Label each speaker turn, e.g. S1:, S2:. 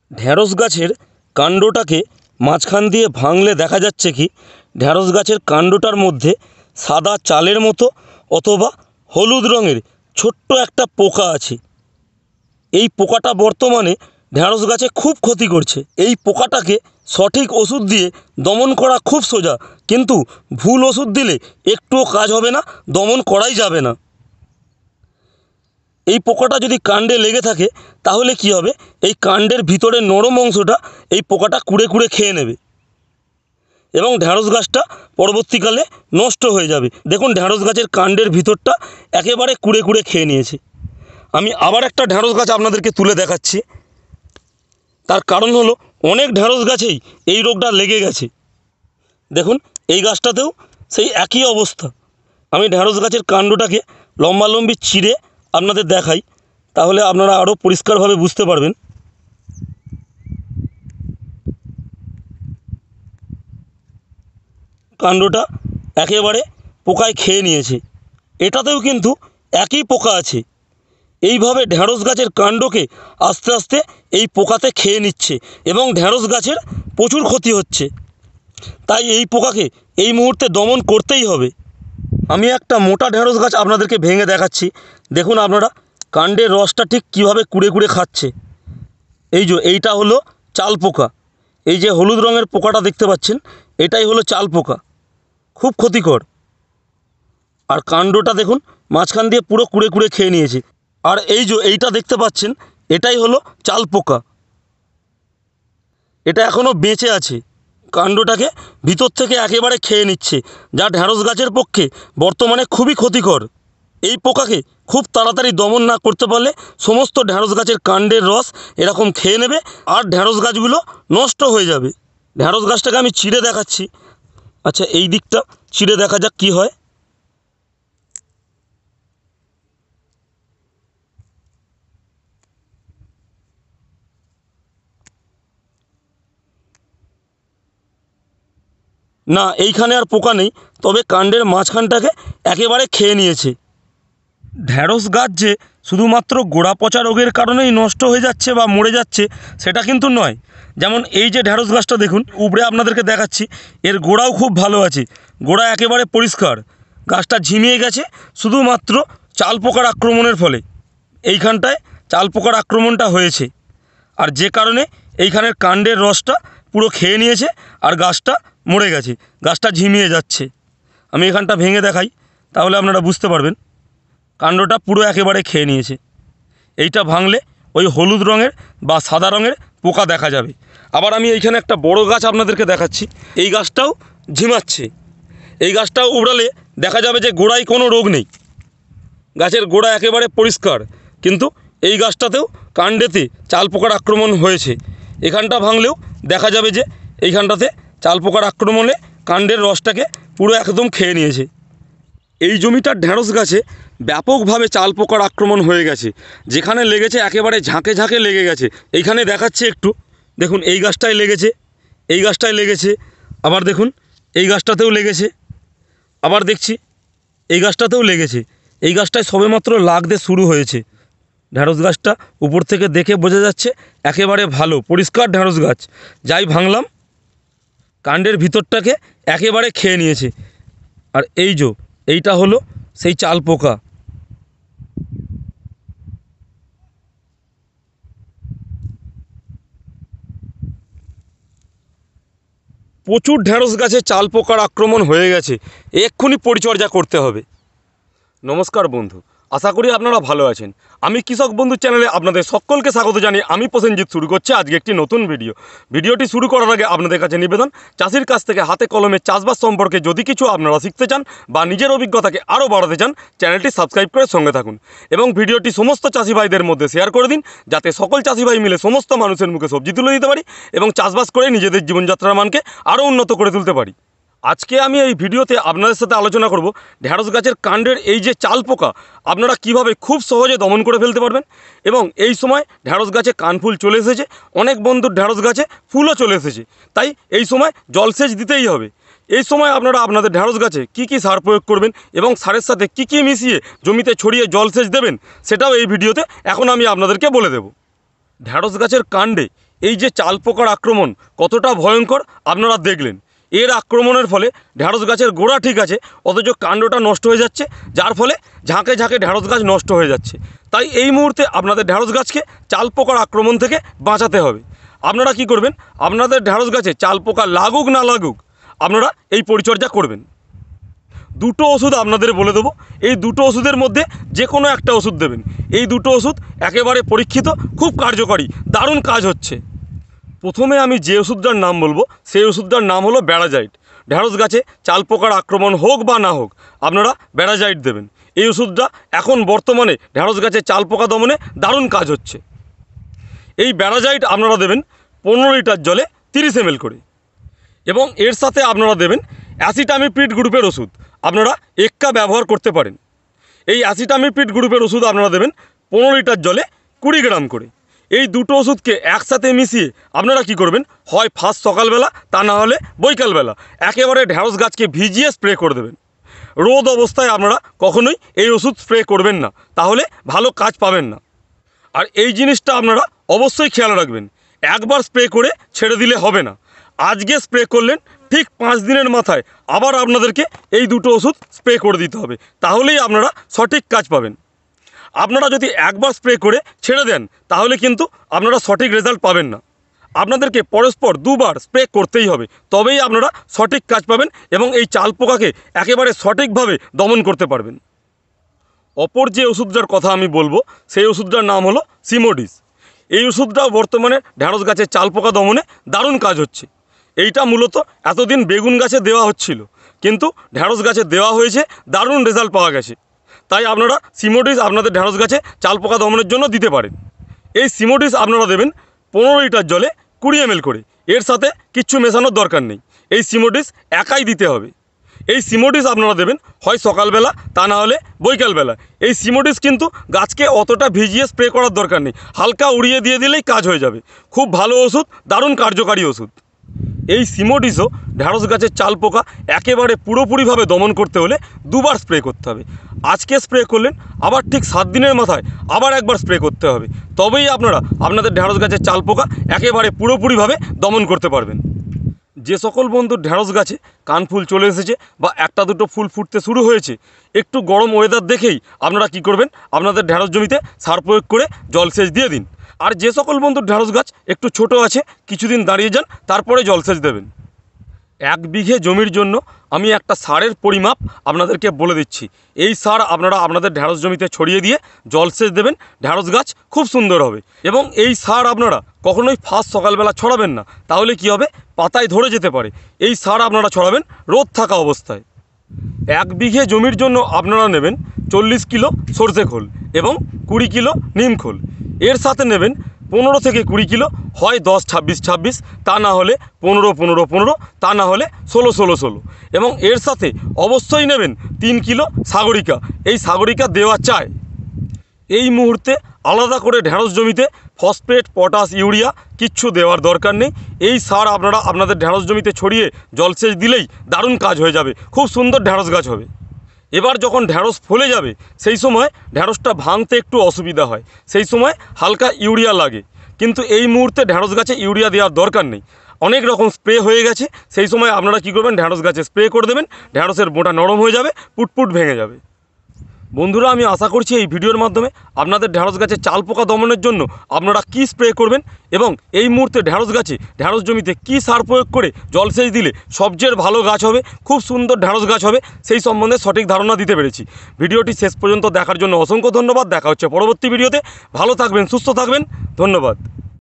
S1: ঢ্যাঁড়স গাছের কাণ্ডটাকে মাঝখান দিয়ে ভাঙলে দেখা যাচ্ছে কি ঢ্যাঁড়স গাছের কাণ্ডটার মধ্যে সাদা চালের মতো অথবা হলুদ রঙের ছোট্ট একটা পোকা আছে। এই পোকাটা বর্তমানে ঢ্যাঁড়স গাছে খুব ক্ষতি করছে। এই পোকাটাকে সঠিক ওষুধ দিয়ে দমন করা খুব সোজা, কিন্তু ভুল ওষুধ দিলে একটুও কাজ হবে না, দমন করাই যাবে না। এই পোকাটা যদি কাণ্ডে লেগে থাকে তাহলে কি হবে, এই কাণ্ডের ভিতরে নরম অংশটা এই পোকাটা কুড়ে কুড়ে খেয়ে নেবে এবং ঢ্যাঁড়স গাছটা পরবর্তীকালে নষ্ট হয়ে যাবে। দেখুন ঢ্যাঁড়স গাছের কাণ্ডের ভিতরটা একেবারে কুড়ে কুড়ে খেয়ে নিয়েছে। আমি আবার একটা ঢ্যাঁড়স গাছ আপনাদেরকে তুলে দেখাচ্ছি। তার কারণ হলো অনেক ঢ্যাঁড়স গাছেই এই রোগটা লেগে গেছে। দেখুন এই গাছটাতেও সেই একই অবস্থা। আমি ঢ্যাঁড়স গাছের কাণ্ডটাকে লম্বালম্বি চিরে আপনাদের দেখাই, তাহলে আপনারা আরও পরিষ্কারভাবে বুঝতে পারবেন। কাণ্ডটা একেবারে পোকায় খেয়ে নিয়েছে। এটাতেও কিন্তু একই পোকা আছে। এইভাবে ঢ্যাঁড়স গাছের কাণ্ডকে আস্তে আস্তে এই পোকাতে খেয়ে নিচ্ছে এবং ঢ্যাঁড়স গাছের প্রচুর ক্ষতি হচ্ছে। তাই এই পোকাকে এই মুহূর্তে দমন করতেই হবে। আমি একটা মোটা ঢ্যাঁড়স গাছ আপনাদেরকে ভেঙে দেখাচ্ছি। দেখুন আপনারা কাণ্ডের রসটা ঠিক কীভাবে কুড়ে কুড়ে খাচ্ছে। এইটা হলো চাল পোকা। এই যে হলুদ রঙের পোকাটা দেখতে পাচ্ছেন, এটাই হলো চাল পোকা, খুব ক্ষতিকর। আর কাণ্ডটা দেখুন মাঝখান দিয়ে পুরো কুড়ে কুড়ে খেয়ে নিয়েছে। আর এইটা দেখতে পাচ্ছেন, এটাই হলো চাল পোকা। এটা এখনও বেঁচে আছে, কাণ্ডটাকে ভিতর থেকে একেবারে খেয়ে নিচ্ছে, যা ঢ্যাঁড়স গাছের পক্ষে বর্তমানে খুবই ক্ষতিকর। এই পোকাকে খুব তাড়াতাড়ি দমন না করতে পারলে সমস্ত ঢ্যাঁড়স গাছের কাণ্ডের রস এরকম খেয়ে নেবে আর ঢ্যাঁড়স গাছগুলো নষ্ট হয়ে যাবে। ঢ্যাঁড়স গাছটাকে আমি চিড়ে দেখাচ্ছি। আচ্ছা, এই দিকটা চিড়ে দেখা যাক কী হয়। না, এইখানে আর পোকা নেই, তবে কাণ্ডের মাঝখানটাকে একেবারে খেয়ে নিয়েছে। ঢ্যাঁড়স গাছ যে শুধুমাত্র গোড়া পচা রোগের কারণেই নষ্ট হয়ে যাচ্ছে বা মরে যাচ্ছে সেটা কিন্তু নয়। যেমন এই যে ঢ্যাঁড়স গাছটা দেখুন, উপরে আপনাদেরকে দেখাচ্ছি, এর গোড়াও খুব ভালো আছে, গোড়া একেবারে পরিষ্কার। গাছটা ঝিমিয়ে গেছে শুধুমাত্র চাল পোকার আক্রমণের ফলে। এইখানটায় চাল পোকার আক্রমণটা হয়েছে, আর যে কারণে এইখানের কাণ্ডের রসটা পুরো খেয়ে নিয়েছে আর গাছটা মরে গেছে, গাছটা ঝিমিয়ে যাচ্ছে। আমি এখানটা ভেঙে দেখাই, তাহলে আপনারা বুঝতে পারবেন। কাণ্ডটা পুরো একেবারে খেয়ে নিয়েছে। এইটা ভাঙলে ওই হলুদ রঙের বা সাদা রঙের পোকা দেখা যাবে। আবার আমি এইখানে একটা বড় গাছ আপনাদেরকে দেখাচ্ছি, এই গাছটাও ঝিমাচ্ছে। এই গাছটাও উড়ালে দেখা যাবে যে গোড়ায় কোনো রোগ নেই, গাছের গোড়া একেবারে পরিষ্কার, কিন্তু এই গাছটাতেও কাণ্ডেতে চাল পোকার আক্রমণ হয়েছে। এখানটা ভাঙলেও দেখা যাবে যে এইখানটাতে চাল পোকার আক্রমণে কাণ্ডের রসটাকে পুরো একদম খেয়ে নিয়েছে। এই জমিটার ঢ্যাঁড়স গাছে ব্যাপকভাবে চাল পোকার আক্রমণ হয়ে গেছে, যেখানে লেগেছে একেবারে ঝাঁকে ঝাঁকে লেগে গেছে। এইখানে দেখাচ্ছে একটু, দেখুন এই গাছটায় লেগেছে, এই গাছটায় লেগেছে, আবার দেখুন এই গাছটাতেও লেগেছে, আবার দেখছি এই গাছটাতেও লেগেছে। এই গাছটায় সবেমাত্র লাগতে শুরু হয়েছে। ঢ্যাঁড়স গাছটা উপর থেকে দেখে বোঝা যাচ্ছে একেবারে ভালো পরিষ্কার ঢ্যাঁড়স গাছ। যাই ভাঙলাম, কাণ্ডের ভিতরটাকে একেবারে খেয়ে নিয়েছে। আর এইটা হলো সেই চাল পোকা। প্রচুর ঢ্যাঁড়স গাছে চাল পোকার আক্রমণ হয়ে গেছে, এক্ষুনি পরিচর্যা করতে হবে। নমস্কার বন্ধু, আশা করি আপনারা ভালো আছেন। আমি কৃষক বন্ধু চ্যানেলে আপনাদের সকলকে স্বাগত জানিয়ে আমি প্রসেনজিৎ শুরু করছি আজকে একটি নতুন ভিডিওটি শুরু করার আগে আপনাদের কাছে নিবেদন, চাষির কাছ থেকে হাতে কলমে চাষবাস সম্পর্কে যদি কিছু আপনারা শিখতে চান বা নিজের অভিজ্ঞতাকে আরও বাড়াতে চান, চ্যানেলটি সাবস্ক্রাইব করে সঙ্গে থাকুন এবং ভিডিওটি সমস্ত চাষি ভাইদের মধ্যে শেয়ার করে দিন, যাতে সকল চাষি ভাই মিলে সমস্ত মানুষের মুখে সবজি তুলে দিতে পারি এবং চাষবাস করে নিজেদের জীবনযাত্রার মানকে আরও উন্নত করে তুলতে পারি। আজকে আমি এই ভিডিওতে আপনাদের সাথে আলোচনা করব ঢ্যাঁড়স গাছের কাণ্ডের এই যে চাল পোকা আপনারা কিভাবে খুব সহজে দমন করে ফেলতে পারবেন। এবং এই সময় ঢ্যাঁড়স গাছে কানফুল চলে এসেছে, অনেক বন্ধুর ঢ্যাঁড়স গাছে ফুলও চলে এসেছে, তাই এই সময় জলসেচ দিতেই হবে। এই সময় আপনারা আপনাদের ঢ্যাঁড়স গাছে কী কী সার প্রয়োগ করবেন এবং সারের সাথে কী কী মিশিয়ে জমিতে ছড়িয়ে জলসেচ দেবেন, সেটাও এই ভিডিওতে এখন আমি আপনাদেরকে বলে দেব। ঢ্যাঁড়স গাছের কাণ্ডে এই যে চাল পোকার আক্রমণ কতটা ভয়ঙ্কর আপনারা দেখলেন। এর আক্রমণের ফলে ঢ্যাঁড়স গাছের গোড়া ঠিক আছে, অথচ কাণ্ডটা নষ্ট হয়ে যাচ্ছে, যার ফলে ঝাঁকে ঝাঁকে ঢ্যাঁড়স গাছ নষ্ট হয়ে যাচ্ছে। তাই এই মুহূর্তে আপনাদের ঢ্যাঁড়স গাছকে চাল পোকার আক্রমণ থেকে বাঁচাতে হবে। আপনারা কি করবেন, আপনাদের ঢ্যাঁড়স গাছে চাল পোকা লাগুক না লাগুক আপনারা এই পরিচর্যা করবেন। দুটো ওষুধ আপনাদের বলে দেবো, এই দুটো ওষুধের মধ্যে যে কোনো একটা ওষুধ দেবেন। এই দুটো ওষুধ একেবারে পরীক্ষিত, খুব কার্যকরী, দারুণ কাজ হচ্ছে। প্রথমে আমি যে ওষুধটার নাম বলবো সেই ওষুধটার নাম হলো ব্যারাজাইট। ঢ্যাঁড়স গাছে চাল পোকার আক্রমণ হোক বা না হোক আপনারা ব্যারাজাইট দেবেন। এই ওষুধটা এখন বর্তমানে ঢ্যাঁড়স গাছে চাল পোকা দমনে দারুণ কাজ হচ্ছে। এই ব্যারাজাইট আপনারা দেবেন 15 লিটার জলে 30 ml করে, এবং এর সাথে আপনারা দেবেন অ্যাসিটামিপ্রিড গ্রুপের ওষুধ। আপনারা এক্কা ব্যবহার করতে পারেন। এই অ্যাসিটামিপ্রিড গ্রুপের ওষুধ আপনারা দেবেন 15 লিটার জলে 20 গ্রাম করে। এই দুটো ওষুধকে একসাথে মিশিয়ে আপনারা কি করবেন, হয় ফার্স্ট সকালবেলা, তা না হলে বৈকালবেলা একেবারে ঢ্যাঁড়স গাছকে ভিজিয়ে স্প্রে করে দেবেন। রোদ অবস্থায় আপনারা কখনোই এই ওষুধ স্প্রে করবেন না, তাহলে ভালো কাজ পাবেন না। আর এই জিনিসটা আপনারা অবশ্যই খেয়াল রাখবেন, একবার স্প্রে করে ছেড়ে দিলে হবে না। আজকে স্প্রে করলেন, ঠিক 5 দিনের মাথায় আবার আপনাদেরকে এই দুটো ওষুধ স্প্রে করে দিতে হবে, তাহলেই আপনারা সঠিক কাজ পাবেন। আপনারা যদি একবার স্প্রে করে ছেড়ে দেন তাহলে কিন্তু আপনারা সঠিক রেজাল্ট পাবেন না। আপনাদেরকে পরস্পর 2 বার স্প্রে করতেই হবে, তবেই আপনারা সঠিক কাজ পাবেন এবং এই চাল পোকাকে একেবারে সঠিকভাবে দমন করতে পারবেন। অপর যে ওষুধটার কথা আমি বলবো সেই ওষুধটার নাম হলো সিমোডিস। এই ওষুধটাও বর্তমানে ঢ্যাঁড়স গাছের চাল পোকা দমনে দারুণ কাজ হচ্ছে। এইটা মূলত এতদিন বেগুন গাছে দেওয়া হচ্ছিল, কিন্তু ঢ্যাঁড়স গাছে দেওয়া হয়েছে, দারুণ রেজাল্ট পাওয়া গেছে। তাই আপনারা সিমোডিস আপনাদের ঢ্যাঁড়স গাছে চাল পোকা দমনের জন্য দিতে পারেন। এই সিমোডিস আপনারা দেবেন 15 লিটার জলে 20 ml করে, এর সাথে কিচ্ছু মেশানোর দরকার নেই। এই সিমোডিস একাই দিতে হবে। এই সিমোডিস আপনারা দেবেন হয় সকালবেলা, তা না হলে বৈকালবেলা। এই সিমোডিস কিন্তু গাছকে অতটা ভিজিয়ে স্প্রে করার দরকার নেই, হালকা উড়িয়ে দিয়ে দিলেই কাজ হয়ে যাবে। খুব ভালো ওষুধ, দারুণ কার্যকারী ওষুধ। এই সিমোডিসও ঢ্যাঁড়স গাছের চাল পোকা একেবারে পুরোপুরিভাবে দমন করতে হলে 2 বার স্প্রে করতে হবে। আজকে স্প্রে করলেন, আবার ঠিক 7 দিনের মাথায় আবার একবার স্প্রে করতে হবে, তবেই আপনারা আপনাদের ঢ্যাঁড়স গাছের চাল পোকা একেবারে পুরোপুরিভাবে দমন করতে পারবেন। যে সকল বন্ধুর ঢ্যাঁড়স গাছে কানফুল চলে এসেছে বা একটা দুটো ফুল ফুটতে শুরু হয়েছে, একটু গরম ওয়েদার দেখেই আপনারা কি করবেন, আপনাদের ঢ্যাঁড়স জমিতে সার প্রয়োগ করে জলসেচ দিয়ে দিন। আর যে সকল বন্ধুর ঢ্যাঁড়স গাছ একটু ছোট আছে, কিছুদিন দাঁড়িয়ে যান, তারপরে জলসেচ দেবেন। 1 বিঘে জমির জন্য আমি একটা সারের পরিমাপ আপনাদেরকে বলে দিচ্ছি। এই সার আপনারা আপনাদের ঢ্যাঁড়স জমিতে ছড়িয়ে দিয়ে জলসেচ দেবেন, ঢ্যাঁড়স গাছ খুব সুন্দর হবে। এবং এই সার আপনারা কখনোই ফার্স্ট সকালবেলা ছড়াবেন না, তাহলে কি হবে, পাতায় ধরে যেতে পারে। এই সার আপনারা ছড়াবেন রোদ থাকা অবস্থায়। 1 বিঘে জমির জন্য আপনারা নেবেন 40 কিলো সরষে খোল এবং 20 কিলো নিম খোল। এর সাথে নেবেন 15 থেকে 20 কিলো, হয় 10-26-26, তা না হলে 15-15-15, তা না হলে 16-16-16। এবং এর সাথে অবশ্যই নেবেন 3 কিলো সাগরিকা। এই সাগরিকা দেওয়া চাই। এই মুহূর্তে আলাদা করে ঢ্যাঁড়স জমিতে ফসফেট, পটাশ, ইউরিয়া কিচ্ছু দেওয়ার দরকার নেই। এই সার আপনারা আপনাদের ঢ্যাঁড়স জমিতে ছড়িয়ে জলসেচ দিলেই দারুণ কাজ হয়ে যাবে, খুব সুন্দর ঢ্যাঁড়স গাছ হবে। এবার যখন ঢ্যাঁড়স ফলে যাবে সেই সময় ঢ্যাঁড়সটা ভাঙতে একটু অসুবিধা হয়, সেই সময় হালকা ইউরিয়া লাগে। কিন্তু এই মুহূর্তে ঢ্যাঁড়স গাছে ইউরিয়া দেওয়ার দরকার নেই, অনেক রকম স্প্রে হয়ে গেছে। সেই সময় আপনারা কী করবেন, ঢ্যাঁড়স গাছে স্প্রে করে দেবেন, ঢ্যাঁড়সের বোঁটা নরম হয়ে যাবে, পুটপুট ভেঙে যাবে। বন্ধুরা, আমি আশা করছি এই ভিডিওর মাধ্যমে আপনাদের ঢ্যাঁড়স গাছে চাল পোকা দমনের জন্য আপনারা কী স্প্রে করবেন এবং এই মুহূর্তে ঢ্যাঁড়স গাছে ঢ্যাঁড়স জমিতে কী সার প্রয়োগ করে জলসেচ দিলে সবচেয়ে ভালো গাছ হবে, খুব সুন্দর ঢ্যাঁড়স গাছ হবে, সেই সম্বন্ধে সঠিক ধারণা দিতে পেরেছি। ভিডিওটি শেষ পর্যন্ত দেখার জন্য অসংখ্য ধন্যবাদ। দেখা হচ্ছে পরবর্তী ভিডিওতে। ভালো থাকবেন, সুস্থ থাকবেন, ধন্যবাদ।